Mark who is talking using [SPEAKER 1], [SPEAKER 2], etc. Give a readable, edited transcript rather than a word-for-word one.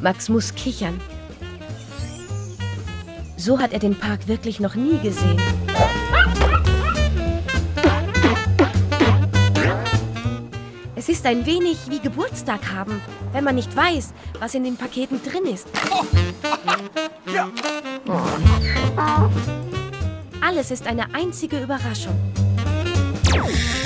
[SPEAKER 1] Max muss kichern. So hat er den Park wirklich noch nie gesehen. Es ist ein wenig wie Geburtstag haben, wenn man nicht weiß, was in den Paketen drin ist. Alles ist eine einzige Überraschung.